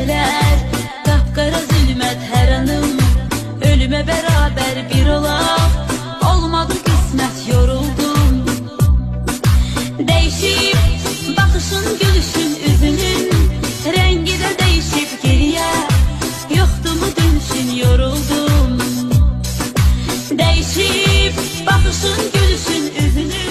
geceler, kapkara zulmet her anım, ölüme beraber bir olaq. Olmadı kısmet, yoruldum. Değişip bakışın, gülüşün, üzünün rengi de değişip geriye, yoktu mu dönüşün, yoruldum. Değişip bakışın, gülüşün, üzünün